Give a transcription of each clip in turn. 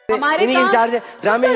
इन्हीं इंचार्ज ड्रामे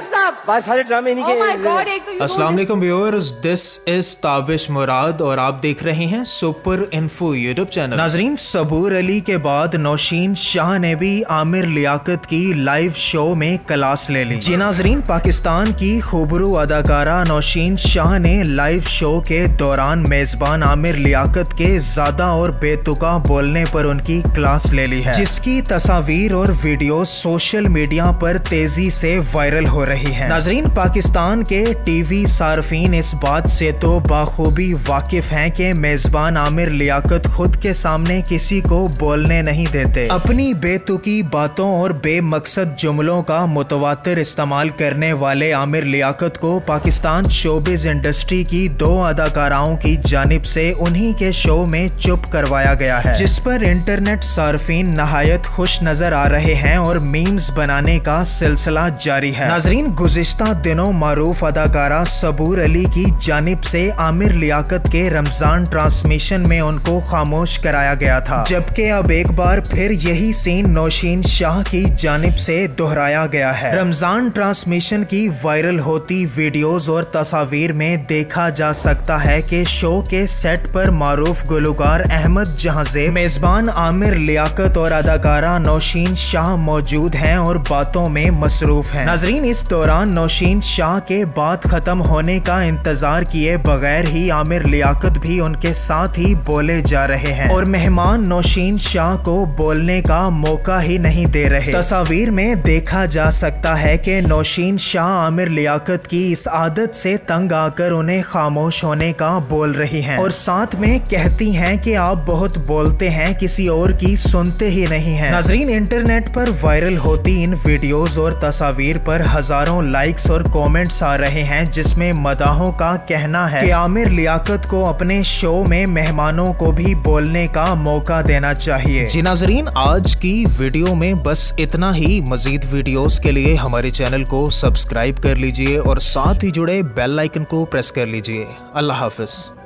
सारे ड्रामे इन्हीं के। अस्सलाम वालेकुम viewers, this is Tabish Murad और आप देख रहे हैं सुपर इन्फो यूट्यूब चैनल। नाजरीन, सबूर अली के बाद नौशीन शाह ने भी आमिर लियाकत की लाइव शो में क्लास ले ली। जी नाजरीन, पाकिस्तान की खूबरू अदाकारा नौशीन शाह ने लाइव शो के दौरान मेजबान आमिर लियाकत के ज्यादा और बेतुका बोलने पर उनकी क्लास ले ली है, जिसकी तस्वीर और वीडियो सोशल मीडिया पर तेजी से वायरल हो रही है। नाजरीन, पाकिस्तान के टीवी सार्फिन इस बात से तो बाखूबी वाकिफ हैं कि मेजबान आमिर लियाकत खुद के सामने किसी को बोलने नहीं देते। अपनी बेतुकी बातों और बेमकसद जुमलों का मुतवातिर इस्तेमाल करने वाले आमिर लियाकत को पाकिस्तान शोबिज इंडस्ट्री की 2 अदाकाराओं की जानिब से उन्हीं के शो में चुप करवाया गया है, जिस पर इंटरनेट सार्फिन नहायत खुश नजर आ रहे हैं और मीम्स बनाने का सिलसिला जारी है। नाजरीन, गुज़िश्ता दिनों मारूफ अदाकारा सबूर अली की जानिब से आमिर लियाकत के रमजान ट्रांसमिशन में उनको खामोश कराया गया था, जबकि अब एक बार फिर यही सीन नौशीन शाह की जानिब से दोहराया गया है। रमजान ट्रांसमिशन की वायरल होती वीडियोस और तस्वीर में देखा जा सकता है कि शो के सेट पर मारूफ गुलकार अहमद जहाज़े, मेजबान आमिर लियाकत और अदाकारा नौशीन शाह मौजूद हैं और बातों में मसरूफ हैं। नाजरीन, इस दौरान नौशीन शाह के बात खत्म होने का इंतजार किए बगैर ही आमिर लियाकत भी उनके साथ ही बोले जा रहे हैं और मेहमान नौशीन शाह को बोलने का मौका ही नहीं दे रहे। तस्वीर में देखा जा सकता है कि नौशीन शाह आमिर लियाकत की इस आदत से तंग आकर उन्हें खामोश होने का बोल रही हैं और साथ में कहती हैं कि आप बहुत बोलते हैं, किसी और की सुनते ही नहीं हैं। नाजरीन, इंटरनेट पर वायरल होती इन वीडियोस और तस्वीर पर हजारों लाइक्स और कमेंट्स आ रहे हैं, जिसमें मदाहों का कहना है कि आमिर लियाकत को अपने शो में मेहमानों को भी बोलने का मौका देना चाहिए। जी नाजरीन, आज की वीडियो में बस इतना ही। मजीद वीडियोस के लिए हमारे चैनल को सब्सक्राइब कर लीजिए और साथ ही जुड़े बेल आइकन को प्रेस कर लीजिए। अल्लाह हाफिज।